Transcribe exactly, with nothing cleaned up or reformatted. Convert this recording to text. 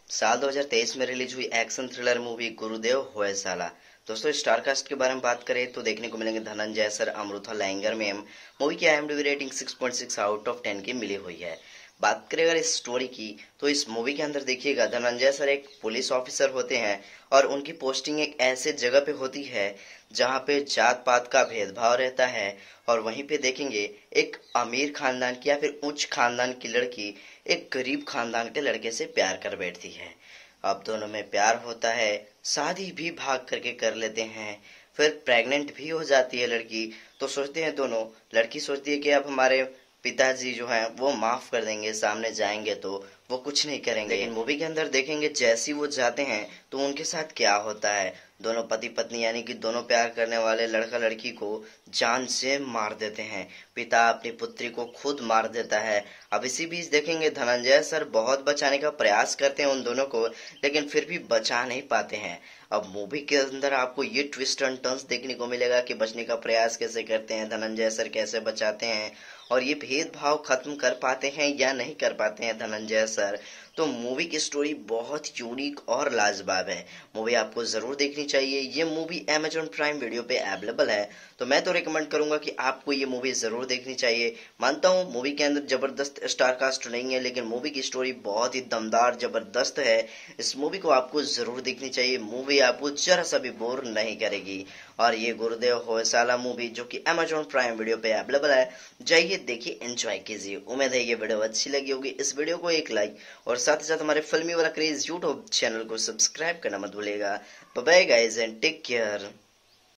साल दो हज़ार तेईस में रिलीज हुई एक्शन थ्रिलर मूवी गुरुदेव होयसाला। दोस्तों, स्टारकास्ट के बारे में बात करें तो देखने को मिलेंगे धनंजय सर, अमृता लैंगर मैम। मूवी की IMDb rating six point six out of ten की मिली हुई है। बात करें अगर इस स्टोरी की, तो इस मूवी के अंदर देखिएगा धनंजय सर एक पुलिस ऑफिसर होते हैं और उनकी पोस्टिंग एक ऐसे जगह पे होती है जहाँ पे जात पात का भेदभाव रहता है। और वहीं पे देखेंगे एक अमीर खानदान की या फिर उच्च खानदान की लड़की एक गरीब खानदान के लड़के से प्यार कर बैठती है। अब दोनों में प्यार होता है, शादी भी भाग करके कर लेते हैं, फिर प्रेग्नेंट भी हो जाती है लड़की। तो सोचते हैं दोनों, लड़की सोचती है कि अब हमारे पिताजी जो हैं वो माफ कर देंगे, सामने जाएंगे तो वो कुछ नहीं करेंगे। लेकिन मूवी के अंदर देखेंगे जैसे ही वो जाते हैं तो उनके साथ क्या होता है। दोनों पति पत्नी यानी कि दोनों प्यार करने वाले लड़का लड़की को जान से मार देते हैं। पिता अपनी पुत्री को खुद मार देता है। अब इसी बीच देखेंगे धनंजय सर बहुत बचाने का प्रयास करते हैं उन दोनों को, लेकिन फिर भी बचा नहीं पाते हैं। अब मूवी के अंदर आपको ये ट्विस्ट एंड टर्न्स देखने को मिलेगा कि बचने का प्रयास कैसे करते हैं धनंजय सर, कैसे बचाते हैं और ये भेदभाव खत्म कर पाते हैं या नहीं कर पाते हैं धनंजय सर। तो मूवी की स्टोरी बहुत यूनिक और लाजवाब है। मूवी आपको जरूर देखनी चाहिए। ये मूवी अमेजॉन प्राइम वीडियो पे अवेलेबल है, तो मैं तो रिकमेंड करूंगा कि आपको ये मूवी जरूर देखनी चाहिए। मानता हूँ मूवी के अंदर जबरदस्त स्टार कास्ट नहीं है, लेकिन मूवी की स्टोरी बहुत ही दमदार जबरदस्त है। इस मूवी को आपको जरूर देखनी चाहिए। मूवी आपको जरा सा भी बोर नहीं करेगी। और ये गुरुदेव होयसाला मूवी जो कि अमेजॉन प्राइम वीडियो पे अवेलेबल है, जाइए देखिए, एंजॉय कीजिए। उम्मीद है ये वीडियो अच्छी लगी होगी। इस वीडियो को एक लाइक और साथ ही साथ हमारे फिल्मी वाला क्रेज यूट्यूब चैनल को सब्सक्राइब करना मत भूलिएगा। Bye bye guys and take care.